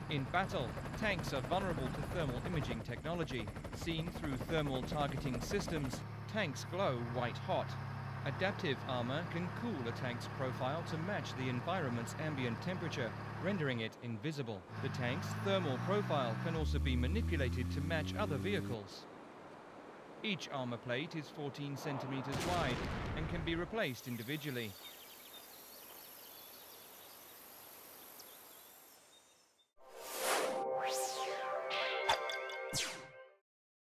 In battle, tanks are vulnerable to thermal imaging technology. Seen through thermal targeting systems, tanks glow white hot. Adaptiv armor can cool a tank's profile to match the environment's ambient temperature, rendering it invisible. The tank's thermal profile can also be manipulated to match other vehicles. Each armor plate is 14 centimeters wide and can be replaced individually.